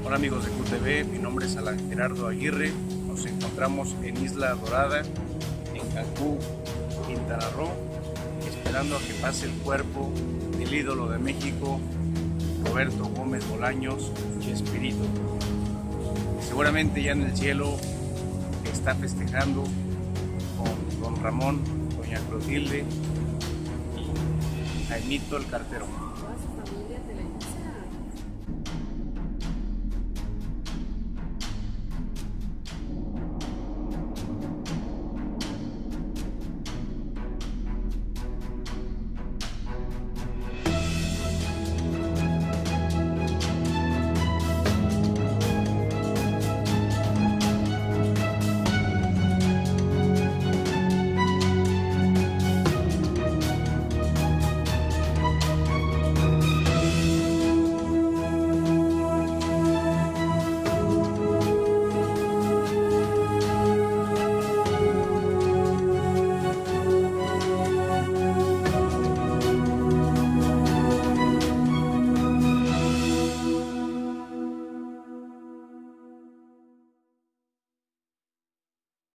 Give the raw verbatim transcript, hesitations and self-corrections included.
Hola amigos de Q T V, mi nombre es Alan Gerardo Aguirre. Nos encontramos en Isla Dorada, en Cancún, Quintana Roo, esperando a que pase el cuerpo del ídolo de México, Roberto Gómez Bolaños, Chespirito. Seguramente ya en el cielo está festejando con don Ramón, doña Clotilde y Jaimito el cartero.